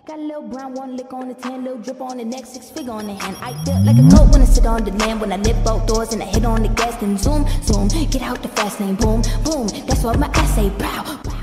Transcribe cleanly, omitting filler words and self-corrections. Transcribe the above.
Got a little brown, one lick on the 10, little drip on the neck, 6 figure on the hand. I feel like a goat when I sit on the land, when I lift both doors and I hit on the gas, then zoom, zoom, get out the fast lane, boom, boom. That's what my ass say, bow, bow.